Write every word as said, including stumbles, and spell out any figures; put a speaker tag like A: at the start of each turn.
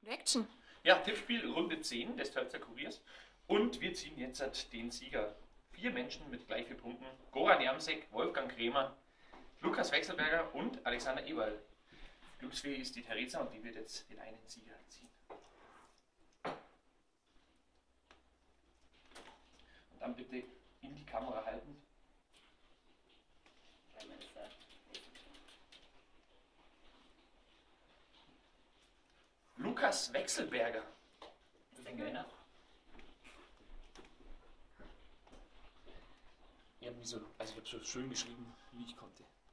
A: Und Action.
B: Ja, Tippspiel Runde zehn des Tölzer Kuriers. Und wir ziehen jetzt den Sieger. Vier Menschen mit gleich vier Punkten. Goran Jamsek, Wolfgang Kremer, Lukas Wechselberger und Alexander Eberl. Glücksfee ist die Theresa und die wird jetzt den einen Sieger ziehen. Und dann bitte in die Kamera halten. Lukas Wechselberger.
A: Gewinner.
B: Ich habe so, also ich habe so schön geschrieben, wie ich konnte.